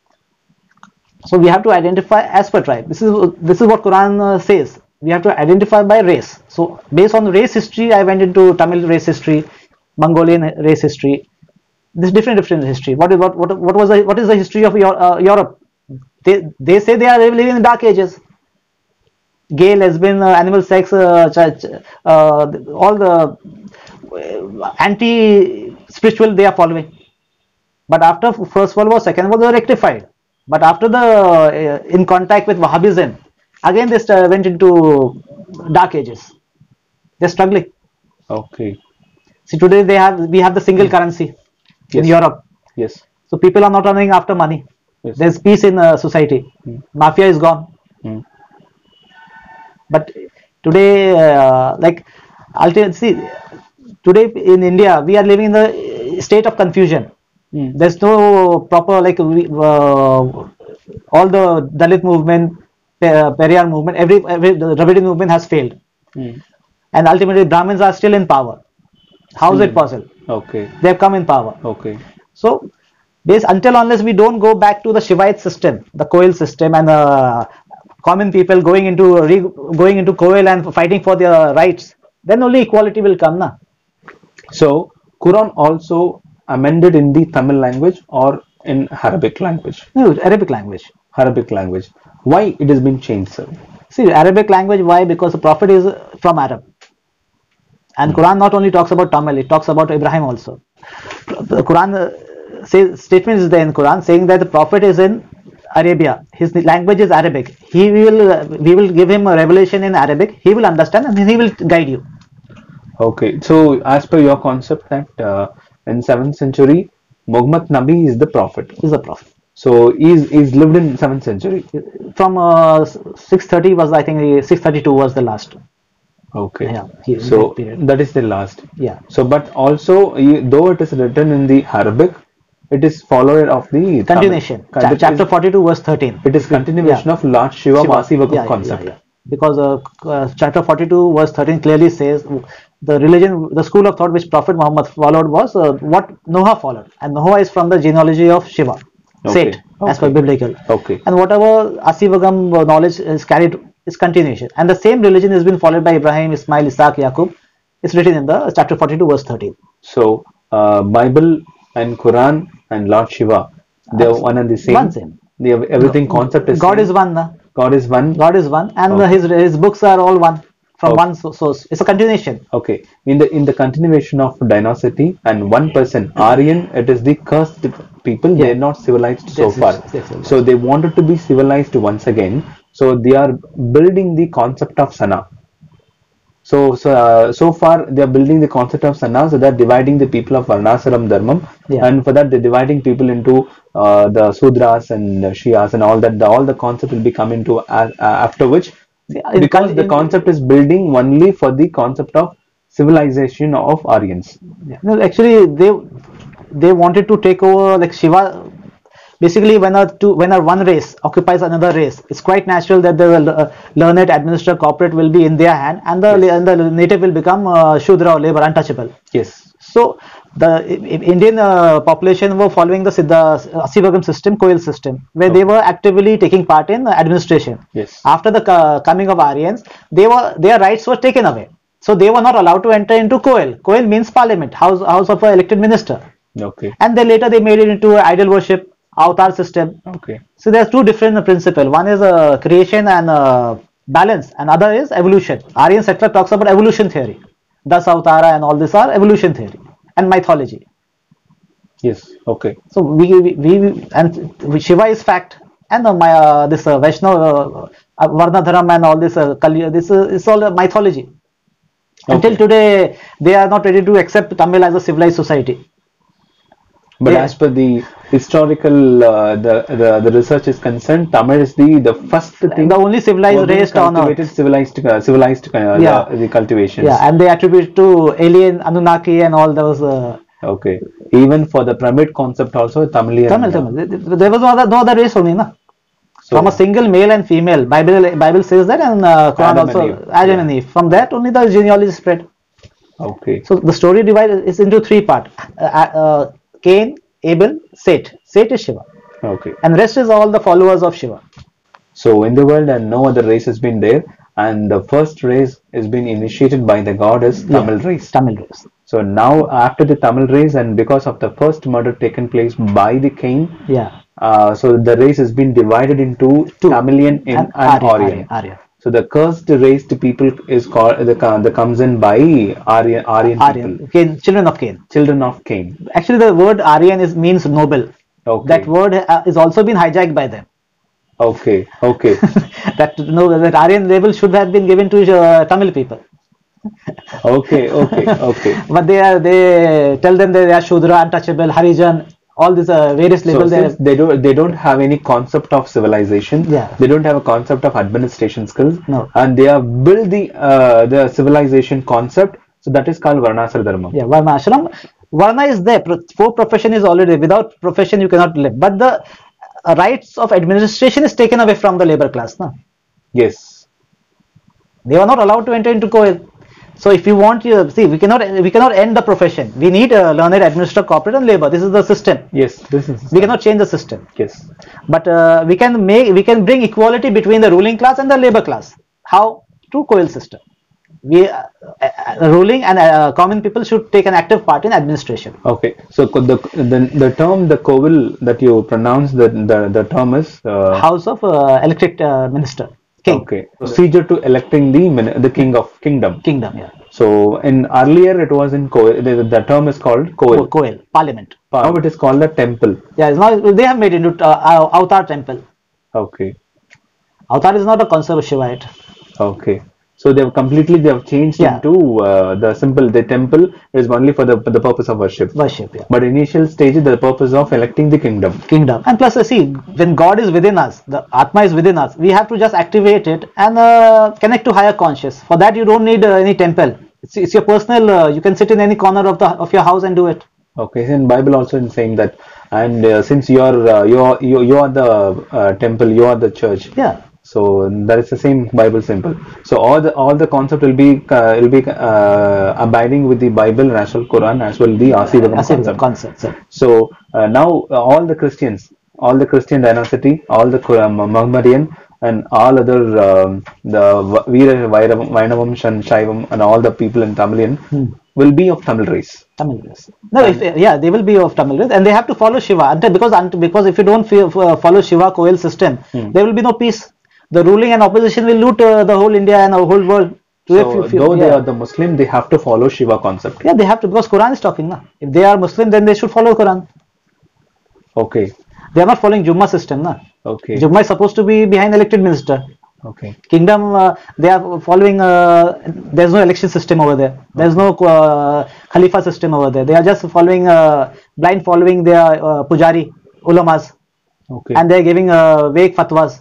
So we have to identify as per tribe. This is this is what Quran uh, says. We have to identify by race. So based on race history, I went into Tamil race history, Mongolian race history. This different different history. What is what what what was the what is the history of your, uh, Europe? They they say they are living in the dark ages. Gay, lesbian, uh, animal sex, uh, ch- uh, all the uh, anti-spiritual they are following. But after First World War, Second World War, they were rectified. But after the uh, in contact with Wahhabism, again they st- went into dark ages. They're struggling. Okay. See today they have we have the single currency in Yes. Europe. Yes. So people are not running after money. Yes. There's peace in uh, society. Hmm. Mafia is gone. Hmm. But today, uh, like, ultimately, see, today in India, we are living in the state of confusion. Hmm. There's no proper, like, we, uh, all the Dalit movement, Pe- Periyar movement, every, every the Dravidian movement has failed. Hmm. And ultimately, Brahmins are still in power. How is it possible? Okay. They have come in power. Okay. So, this until unless we don't go back to the Shivite system, the Koil system, and the common people going into re, going into Koil and fighting for their rights, then only equality will come, na. So Quran also amended in the Tamil language or in Arabic language? No, Arabic language. Arabic language. Why it has been changed, sir? See, Arabic language. Why? Because the Prophet is from Arab, and Quran not only talks about Tamil, it talks about Ibrahim also. The Quran uh, says statement is there in Quran saying that the Prophet is in Arabia. His language is Arabic. He will uh, we will give him a revelation in Arabic. He will understand and he will guide you. Okay. So as per your concept that uh, in seventh century Muhammad Nabi is the prophet. He is a prophet. So he's he's lived in seventh century. From uh, six thirty was, I think, six thirty-two was the last. Okay. Yeah, he, So that period. that is the last. Yeah. So, but also, you- though it is written in the Arabic, it is followed of the Continuation. Tamil. Cha It chapter is, forty-two, verse thirteen. it is continuation Yeah. of Lord Shiva, Shiva. Aasevagam Yeah, yeah, concept. yeah, yeah. Because uh, uh, chapter forty-two, verse thirteen clearly says the religion, the school of thought which Prophet Muhammad followed was uh, what Noah followed, and Noah is from the genealogy of Shiva, Okay. Seth, as per Okay. biblical. Okay. And whatever Aasevagam uh, knowledge is carried is continuation, and the same religion has been followed by Ibrahim, Ismail, Isaac, Yaqub. It's written in the chapter forty-two, verse thirteen. So, uh, Bible and Quran and Lord Shiva, they are one and the same. One same. They have everything concept is God same. is one. Na? God is one. God is one, and Okay. his his books are all one from Okay. one so- source. It's a continuation. Okay. In the in the continuation of dynasty and one person, Aryan, it is the cursed people. They Yeah. are not civilized so Yes, far. yes, yes, yes. So they wanted to be civilized once again. So they are building the concept of Sana. So so, uh, so far they are building the concept of Sana. So they're dividing the people of Varnasaram Dharmam, Yeah. and for that they're dividing people into uh, the Sudras and the Shias and all that. The, all the concept will be coming to uh, after which, in- because the in- concept is building only for the concept of civilization of Aryans. Yeah. No, actually, they they wanted to take over like Shiva. Basically, when a two when a one race occupies another race, it's quite natural that the uh, learned, administrator, corporate will be in their hand, and the Yes. and the native will become uh, Shudra or labor, untouchable. Yes. So the I- Indian uh, population were following the Siddha Aasevagam system, Koil system, where they Okay. were actively taking part in administration. Yes. After the uh, coming of Aryans, they were their rights were taken away. So they were not allowed to enter into Koil. Koil means parliament, house house of an elected minister. Okay. And then later they made it into idol worship, avatar system. Okay. So there's two different principles. One is uh, creation and uh, balance, and other is evolution. Aryan sector talks about evolution theory. Thus Avtara and all this are evolution theory and mythology. Yes. Okay. So we we, we and Shiva is fact, and uh, my uh, this uh, Vaishnava uh, Varna Dharam and all this uh, Kali, this uh, is all uh, mythology. Until Okay. today, they are not ready to accept Tamil as a civilized society. But Yeah. as per the historical, uh, the, the the research is concerned, Tamil is the the first thing. The only civilized who have been race on cultivated, earth. civilized, uh, civilized uh, Yeah. the, the cultivations. Yeah, and they attribute to alien, Anunnaki, and all those. Uh, Okay. Even for the pyramid concept also, Tamilian. Tamil, Tamil. There there was no other, no other race only, na? So, From a single male and female. Bible Bible says that, and uh, Quran Adam and also. Eve. Adam Yeah. and Eve. From that only the genealogy spread. okay. So the story divided is into three parts: uh, uh, Cain, Abel, Seth. Seth is Shiva, Okay. and rest is all the followers of Shiva. So in the world, and no other race has been there, and the first race has been initiated by the god is Tamil Yeah, race. Tamil race. So now after the Tamil race, and because of the first murder taken place by the Cain, Yeah. uh, so the race has been divided into Two. Tamilian and, and, Aryan, Aryan. Aryan, Aryan. So the cursed raised people is called the the comes in by Aryan Aryan, Aryan. people, Cain, children of Cain. children of Cain. Actually, the word Aryan is means noble. Okay. That word uh, is also been hijacked by them. Okay. Okay. that no, that Aryan label should have been given to uh, Tamil people. Okay. Okay. Okay. But they are they tell them that they are Shudra, untouchable, Harijan, all these uh, various So labels. since they don't they don't have any concept of civilization, Yeah. they don't have a concept of administration skills, No. and they have built the uh, the civilization concept. So that is called Varnasar Dharma. Yeah, Varna Ashram. Varna is there. Pro- For profession is already there. Without profession, you cannot live. But the uh, rights of administration is taken away from the labor class. No? Yes. They were not allowed to enter into Koil. So if you want, you see, we cannot we cannot end the profession. We need a learned administrator, corporate, and labor. This is the system. Yes. This is. We cannot change the system. Yes. But uh, we can make we can bring equality between the ruling class and the labor class. How? Through Koil system. We uh, uh, ruling and uh, common people should take an active part in administration. Okay. So co- the the, the term the Kovil that you pronounce the the, the term is uh, House of uh, elected uh, minister, king, okay. Procedure to electing the min- the king of kingdom. kingdom. Yeah. So in earlier it was in Kovil. The, the term is called Kovil. Koil, parliament. Now it is called a temple. Yeah. It's now they have made it into uh, Avatar temple. Okay. Avatar is not a concept of Shivite. Okay. So they've completely they've changed Yeah. into uh, the simple. The temple is only for the for the purpose of worship. Worship, yeah. But initial stage is the purpose of electing the kingdom. Kingdom. And plus, uh, see, when God is within us, the Atma is within us, we have to just activate it and uh, connect to higher conscious. For that, you don't need uh, any temple. It's, it's your personal. Uh, you can sit in any corner of the of your house and do it. Okay, in Bible also in saying that, and uh, since you are uh, you are you, you are the uh, temple, you are the church. Yeah. So that is the same Bible symbol. So all the all the concept will be uh, will be uh, abiding with the Bible and as well Quran as well the Aasevagam Aasevagam concept. concept. Sir. So uh, now uh, all the Christians, all the Christian dynasty, all the uh, Muhammadiyan and all other um, the Veera Vairavam, Vainavam, and Shaivam and all the people in Tamilian Hmm. will be of Tamil race. Tamil race. No, if, yeah, they will be of Tamil race, and they have to follow Shiva. Until, because until, because if you don't fe- uh, follow Shiva Koil system, Hmm. there will be no peace. The ruling and opposition will loot uh, the whole India and the whole world. So If you- if you- though they yeah. are the Muslim, they have to follow Shiva concept. Yeah, they have to, because Quran is talking. Na. If they are Muslim, then they should follow Quran. Okay, They are not following Jummah system. Na. okay, Jummah is supposed to be behind elected minister. okay. Kingdom, uh, they are following, uh, there's no election system over there. There's no uh, Khalifa system over there. They are just following, uh, blind following their uh, Pujari, ulamas, Okay. and they're giving uh, vague fatwas.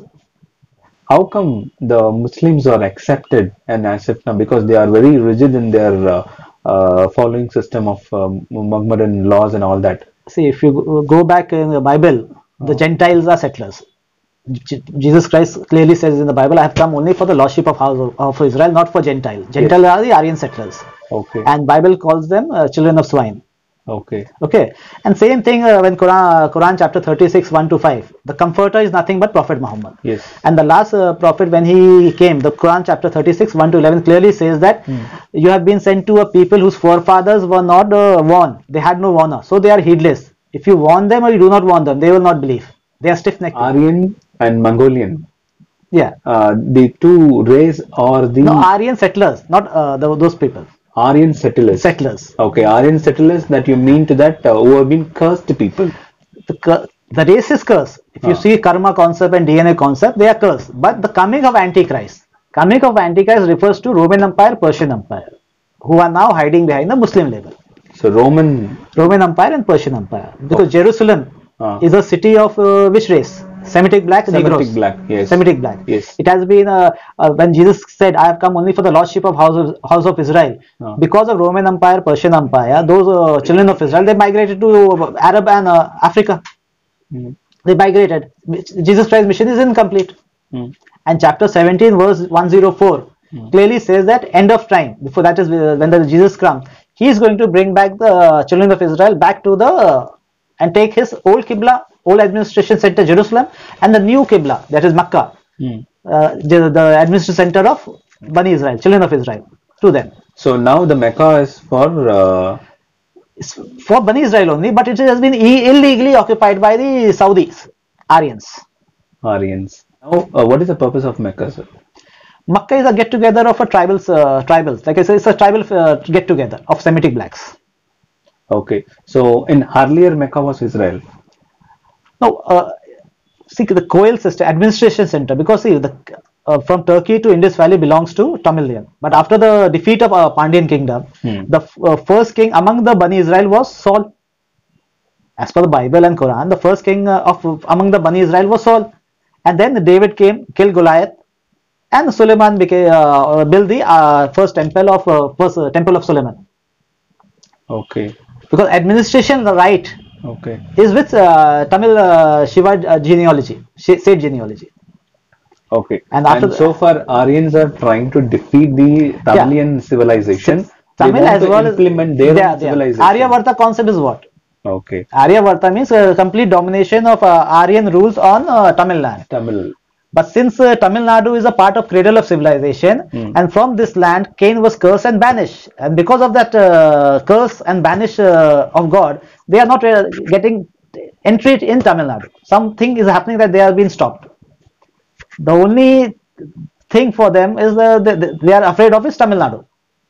How come the Muslims are accepted and accept now? Because they are very rigid in their uh, uh, following system of um, Muhammadan laws and all that. See, if you go go back in the Bible, the Gentiles are settlers. Je- Jesus Christ clearly says in the Bible, I have come only for the lordship of house of, of Israel, not for Gentiles. Gentiles are the Aryan settlers. Okay. And Bible calls them uh, children of swine. Okay. Okay, and same thing uh, when Quran, Quran chapter thirty-six, one to five. The comforter is nothing but Prophet Muhammad. Yes. And the last uh, prophet, when he came, the Quran chapter thirty-six, one to eleven clearly says that you have been sent to a people whose forefathers were not uh, warned. They had no warner. So they are heedless. If you warn them or you do not warn them, they will not believe. They are stiff-necked. Aryan and Mongolian. Yeah. Uh, the two race or the No, Aryan settlers, not uh, the, those people. Aryan settlers. Settlers. Okay, Aryan settlers that you mean to that uh, who have been cursed people. The, cur- the race is cursed. If you Ah. see karma concept and D N A concept, they are cursed. But the coming of Antichrist, coming of Antichrist refers to Roman Empire, Persian Empire, who are now hiding behind the Muslim label. So Roman. Roman Empire and Persian Empire. Because Jerusalem Ah. is a city of uh, which race? Semitic black, Semitic Negroes. black, yes. Semitic black. Yes. It has been uh, uh, when Jesus said, "I have come only for the lordship of house of, house of Israel." Ah. Because of Roman Empire, Persian Empire, those uh, children of Israel, they migrated to uh, Arab and uh, Africa. Mm. They migrated. Jesus Christ's mission is incomplete. Mm. And chapter seventeen, verse one oh four, Mm. clearly says that end of time. Before that is uh, when the Jesus comes, he is going to bring back the uh, children of Israel back to the uh, and take his old Qibla, old administration center Jerusalem, and the new Qibla, that is Makkah, Mm. uh, the, the administration center of Bani Israel, children of Israel, to them. So now the Mecca is for uh, It's for Bani Israel only, but it has been e- illegally occupied by the Saudis, Aryans. Aryans. Now, uh, what is the purpose of Mecca, sir? Makkah is a get together of a tribals, uh, tribals. Like I said, it's a tribal uh, get together of Semitic blacks. Okay. So in earlier Mecca was Israel. No, uh, see the Koil system, administration center, because see the uh, from Turkey to Indus Valley belongs to Tamilian. But after the defeat of uh, Pandyan kingdom, Hmm. the uh, first king among the Bani Israel was Saul. As per the Bible and Quran, the first king uh, of among the Bani Israel was Saul, and then David came, killed Goliath, and Suleiman became uh, built the uh, first temple of uh, first uh, temple of Suleiman. Okay. Because administration right Okay. is with uh, Tamil uh, Shiva uh, genealogy, Sh- Seth genealogy. Okay. And And, after the- so far, Aryans are trying to defeat the Tamilian civilization. They Tamil want as to well as implement their they own are- they are. civilization. Aryavarta concept is what? Okay. Aryavarta means uh, complete domination of uh, Aryan rules on uh, Tamil land. Tamil. But since uh, Tamil Nadu is a part of cradle of civilization, Hmm. and from this land Cain was cursed and banished, and because of that uh, curse and banish uh, of God, they are not uh, getting entry in Tamil Nadu. Something is happening that they are being stopped. The only thing for them is uh, the, the, they are afraid of is Tamil Nadu,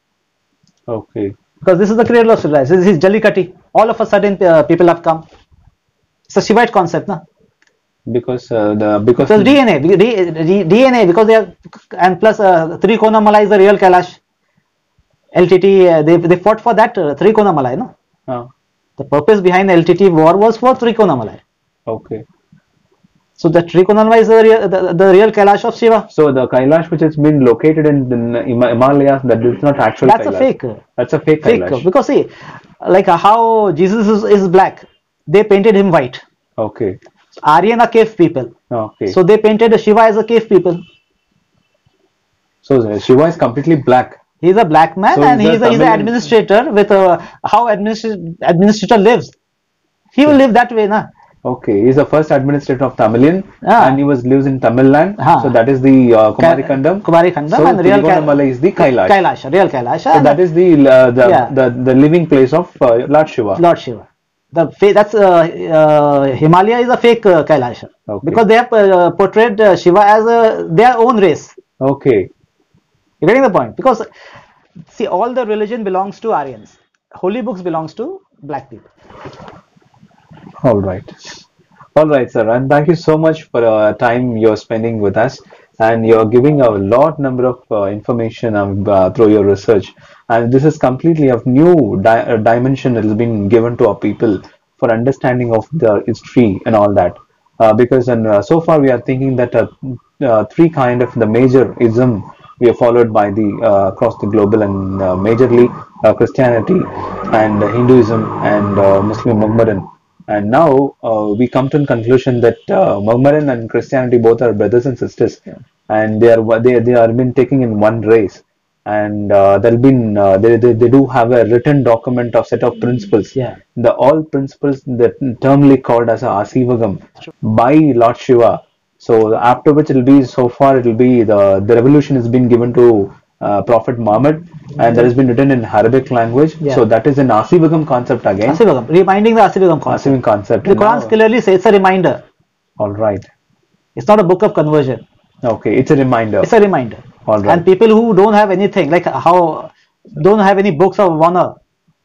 Okay. because this is the cradle of civilization. This is Jallikatti. All of a sudden, uh, people have come. It's a Shivite concept, na? Because uh, the because Because D N A, D- D- D N A, because they are, and plus uh, Trikonamala is the real Kailash. L T T, uh, they, they fought for that uh, Trikonamalai, no? uh, The purpose behind the L T T war was for Trikonamalai. okay. So the Trikonamalai is the real, the, the real Kailash of Shiva. So the Kailash which has been located in the Hima- Himalayas, that is not actual That's a Kailash. fake. That's a fake Fake. Kailash. Because see, like uh, how Jesus is, is black, they painted him white. Okay. Aryan are cave people. Okay. So they painted Shiva as a cave people. So uh, Shiva is completely black. He's a black man, So and he's a he's a, he's an Tamilian- administrator with a, how administ- administrator lives. He will live that way, na? Okay, he's the first administrator of Tamilian, Ah. and he was lives in Tamil land. Ah. So that is the uh, Kumari Kandam. Kumari Kandam, So and real Ka- Trigonamala is the Kailash. Kailash, real Kailash. So that is the uh, the, Yeah. the the living place of uh, Lord Shiva. Lord Shiva. The fa- that's uh, uh, Himalaya is a fake uh, Kailash, Okay. because they have uh, portrayed uh, Shiva as a, their own race. Okay. You're getting the point? Because see, all the religion belongs to Aryans. Holy books belongs to black people. All right. All right, sir. And thank you so much for uh, time you're spending with us. And you're giving a lot number of uh, information um, uh, through your research. And this is completely a new di uh, dimension that has been given to our people for understanding of the history and all that. Uh, because and, uh, so far we are thinking that uh, uh, three kind of the major ism we are followed by the uh, across the global, and uh, majorly uh, Christianity and uh, Hinduism and uh, Muslim Muhammadan. And now uh, we come to the conclusion that uh, Mohammedan and Christianity both are brothers and sisters, and they are they they are been taking in one race, and uh, there been uh, they, they they do have a written document of set of principles. Yeah. The all principles that termly called as a Aasevagam by Lord Shiva. So after which it will be, so far it will be the the revolution has been given to uh, Prophet Muhammad, and that has been written in Arabic language. Yeah. So that is an Aasevagam concept again. Aasevagam, reminding the Aasevagam concept. Aasevagam concept. The Quran Now- clearly says it's a reminder. all right. It's not a book of conversion. Okay, it's a reminder. It's a reminder. All right. And people who don't have anything, like how don't have any books of honor,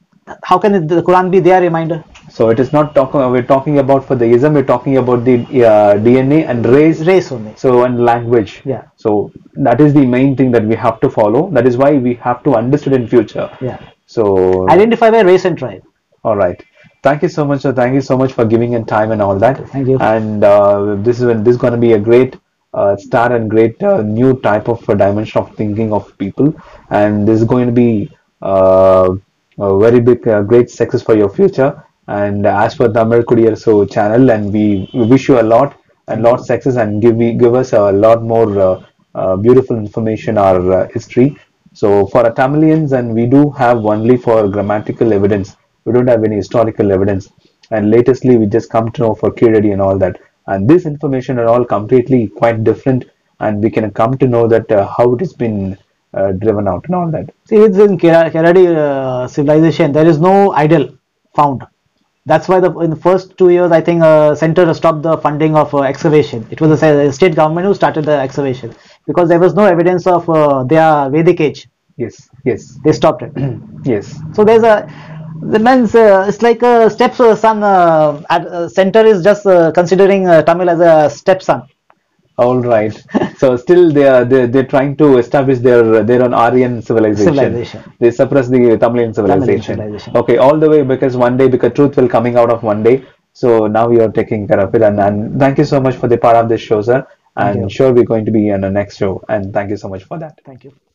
how can it, the Quran be their reminder? So it is not talking. We're talking about for the ism. We're talking about the uh, D N A and race. Race only. So and language. Yeah. So that is the main thing that we have to follow. That is why we have to understand in future. Yeah. So Identify by race and tribe. all right. Thank you so much. Sir. Thank you so much for giving in time and all that. Thank you. And uh, this is when this is going to be a great uh, start and great uh, new type of uh, dimension of thinking of people. And this is going to be uh, a very big, uh, great success for your future. And as for Tamil Kudiyarasu channel, and we, we wish you a lot and lot success, and give we give us a lot more uh, uh, beautiful information or uh, history. So for our Tamilians, and we do have only for grammatical evidence. We don't have any historical evidence. And latestly, we just come to know for Kiradi and all that. And this information are all completely quite different, and we can come to know that uh, how it has been uh, driven out and all that. See, it's in Kera- Kerala uh, civilization, there is no idol found. That's why the, in the first two years, I think uh, center stopped the funding of uh, excavation. It was the state government who started the excavation, because there was no evidence of uh, their Vedic age. Yes, yes, They stopped it. yes. So there's a, the means uh, it's like a stepson. Uh, at, uh, center is just uh, considering uh, Tamil as a stepson. All right. So still they are they they're trying to establish their their own Aryan civilization. Civilization. They suppress the Tamilian civilization. civilization. Okay, all the way, because one day, because truth will coming out of one day. So now you are taking care of it, and, and thank you so much for the part of this show, sir. Thank And you. sure we're going to be on the next show. And thank you so much for that. Thank you.